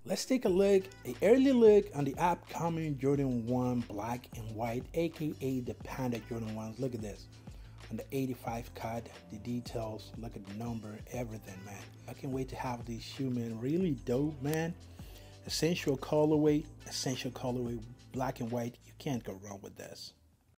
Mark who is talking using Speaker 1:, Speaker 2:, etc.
Speaker 1: Let's take a look, an early look on the upcoming Jordan 1 black and white, aka the Panda Jordan 1s. Look at this. On the 85 cut, the details, look at the number, everything, man. I can't wait to have this shoe, man. Really dope, man. Essential colorway, black and white. You can't go wrong with this.